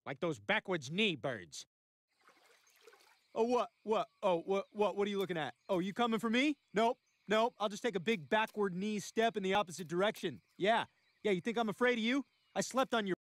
like those backwards knee birds. Oh, what? What? Oh, what are you looking at? Oh, you coming for me? Nope. Nope. I'll just take a big backward knee step in the opposite direction. Yeah. Yeah, you think I'm afraid of you? I slept on your